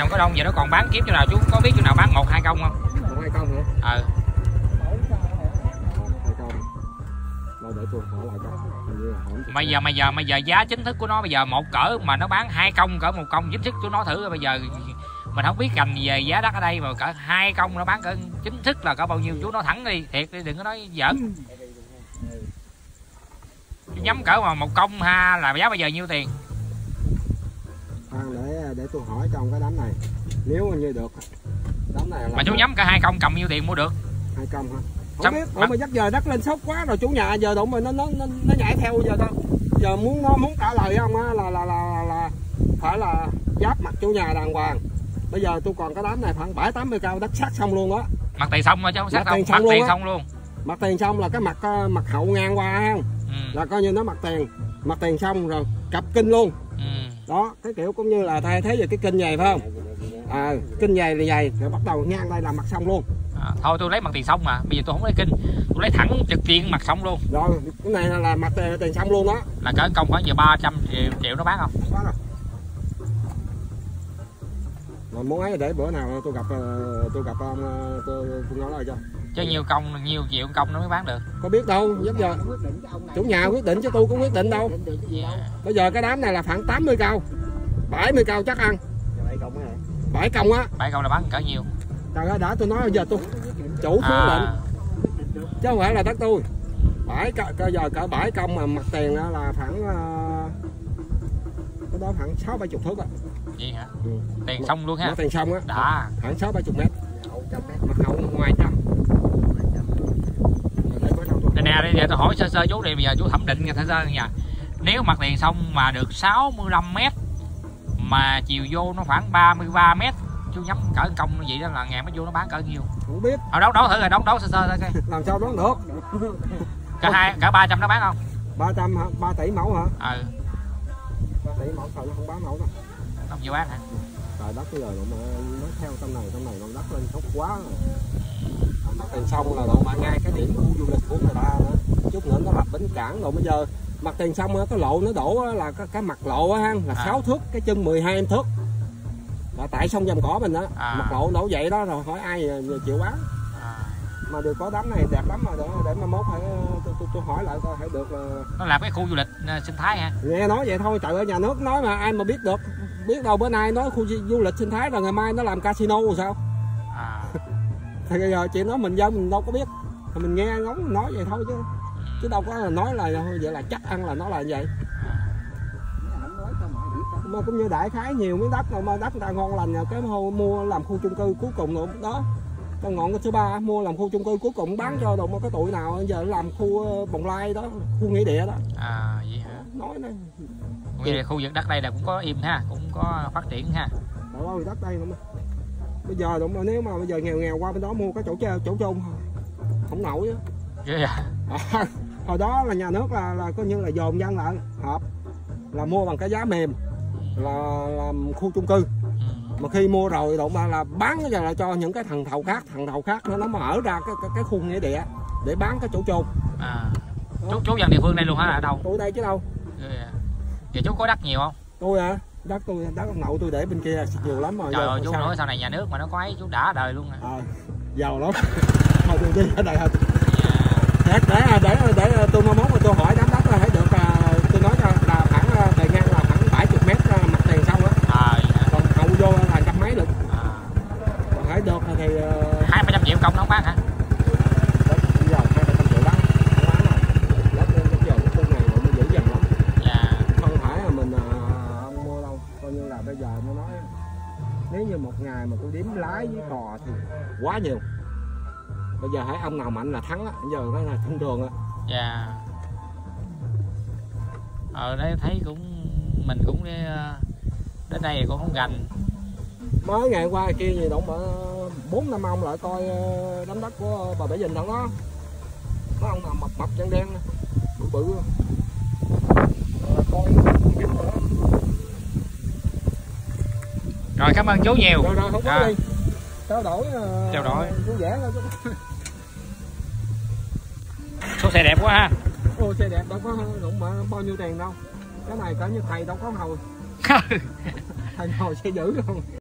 còn có đông, giờ nó còn bán kiếm chỗ nào? Chú có biết chỗ nào bán 1-2 công không? 1-2 công hả? Để tôi hỏi lại cho. Bây giờ giá chính thức của nó bây giờ một cỡ mà nó bán 2 công, cỡ 1 công chính thức chú nói thử. Bây giờ mình không biết cành về giá đất ở đây mà cỡ 2 công nó bán cỡ chính thức là cỡ bao nhiêu? Chú nói thẳng đi, thiệt đi, đừng có nói giỡn. Chú nhắm cỡ mà 1 công ha là giá bây giờ nhiêu tiền? Để tôi hỏi trong cái đám này, nếu như được đám này là mà chú nhắm cả 2 công cầm nhiêu tiền mua được? 2 công hả? Không biết. Mà dắt giờ đất lên sốc quá rồi chủ nhà giờ đụng mà nó nhảy theo giờ đó. Giờ muốn trả lời ông á là phải là giáp mặt chủ nhà đàng hoàng. Bây giờ tôi còn cái đám này khoảng 70-80 cao đất sát xong luôn đó. Mặt tiền xong rồi chứ không sát đâu, mặt tiền xong luôn. Mặt tiền xong là cái mặt hậu ngang qua ha. Là coi như nó mặt tiền xong rồi cặp kinh luôn. Đó, cái kiểu cũng như là thay thế về cái kinh này phải không? Kinh này là dày rồi bắt đầu ngang đây là mặt xong luôn. Thôi tôi lấy mặt tiền xong mà, bây giờ tôi không lấy kinh, tôi lấy thẳng trực diện mặt xong luôn. Rồi, cái này là mặt tiền xong luôn đó. Là cỡ công khoảng giờ 300 triệu nó bán không? Không bán đâu. Mà muốn ấy để bữa nào tôi gặp ông tôi nói lại cho. Chứ nhiều triệu công nó mới bán được. Có biết đâu, giờ chủ nhà quyết định chứ tôi cũng quyết định đâu. Bây giờ cái đám này là khoảng 80 cao, 70 cao chắc ăn. 7 công á. 7 công là bán cỡ nhiêu? Trời ơi, đã tôi nói giờ tôi chủ xuống lệnh chứ không phải là đất tôi. Giờ cỡ 7 công mà mặt tiền là khoảng cái đó khoảng 60-70 thước á. Vậy hả? Tiền xong luôn ha. Mặt tiền xong á. Đã. Khoảng 60-70 mét. Mặt hậu ngoài 100. Nè, giờ tôi hỏi sơ chú đi, bây giờ chú thẩm định nha, sơ nha. Nếu mặt tiền xong mà được 65 mét mà chiều vô nó khoảng 33 mét, chú nhắm cỡ công vậy đó là ngày mới vô nó bán cỡ nhiêu? Không biết. Đấu thử rồi, đấu sơ thôi coi. Làm sao đoán được. Cỡ 300 nó bán không? 300 hả? 3 tỷ mẫu hả? 3 tỷ mẫu thôi nó không bán mẫu đâu. Không chịu bán hả? Trời đất bây giờ mà nó theo trong này nó đất lên thốc quá rồi. Mặt tiền xong là độ ngay cái điểm khu du lịch của người ta nữa. Chút nữa nó lập bến cảng rồi bây giờ mặt tiền xong cái lộ nó đổ là cái mặt lộ á là 6 thước, cái chân 12 thước. Là tại sông Vàm Cỏ mình đó, mặt lộ đổ vậy đó rồi hỏi ai chịu bán. Mà được có đám này đẹp lắm mà để mà mốt phải tôi hỏi lại coi phải được là nó làm cái khu du lịch sinh thái ha. Nghe nói vậy thôi, trời ơi nhà nước nói mà ai mà biết được. Biết đâu bữa nay nói khu du lịch sinh thái rồi ngày mai nó làm casino rồi sao? Thì bây giờ chuyện đó mình dân mình đâu có biết. Thì mình nghe ngóng nói vậy thôi chứ đâu có là nói là vậy là chắc ăn là nó là vậy. Mà cũng như đại khái nhiều miếng đất mà đất người ta ngon lành cái mua làm khu chung cư cuối cùng rồi đó. Trong ngọn cái số 3 mua làm khu chung cư cuối cùng bán cho đồ cái tụi nào giờ làm khu Bồng Lai đó, khu nghĩa địa đó. Vậy hả? Nói này. Vậy khu vực đất đây là cũng có im ha, cũng có phát triển ha. Trời ơi đất đây nữa. Bây giờ đúng, nếu mà bây giờ nghèo qua bên đó mua cái chỗ chôn không nổi á. Hồi đó là nhà nước là coi như là dồn dân lại hợp là mua bằng cái giá mềm là làm khu chung cư. Mà khi mua rồi đụng là bán cái là cho những cái thằng thầu khác nó mở ra cái khu nghĩa địa để bán cái chỗ chôn. Chú dân địa phương đây luôn hả? Ở đâu? Tôi đây chứ đâu. Vậy chú có đất nhiều không? Tôi hả? Đất ông nội tôi để bên kia nhiều lắm rồi. Trời ơi chú nói sau này nhà nước mà nó có ấy chú đã đời luôn à. Giàu lắm. Thôi tôi đi ở đây thôi. Để tôi mong muốn mà tôi hỏi đám đất là phải được tôi nói cho là khoảng bề ngang là khoảng 70 mét mặt tiền xong á. Còn hậu vô là 100 mấy được. Còn phải được thì 200-300 triệu công nó không bán hả? Bây giờ 200-300 triệu bán. Không bán rồi. Đất bây giờ cái khu này nó dữ dằn lắm. Không phải là mình ông mua đâu. Coi như là bây giờ nó nói nếu như một ngày mà tôi đếm lái với cò thì quá nhiều. Bây giờ hãy ông nào mạnh là thắng á, bây giờ nó là thông thường á. Đấy thấy cũng mình cũng đến đây cũng không gành. Mới ngày qua kia gì động 4-5 ông lại coi đám đất của bà Bảy Dình thằng đó. Mấy ông nào mập đen đen bự coi. Rồi cảm ơn chú nhiều. Rồi không có đi. Trao đổi. Chú vẽ thôi. Số xe đẹp quá ha. Xe đẹp đâu có đụng mà bao nhiêu tiền đâu. Cái này cỡ như thầy đâu có hầu. Thầy ngồi xe giữ không.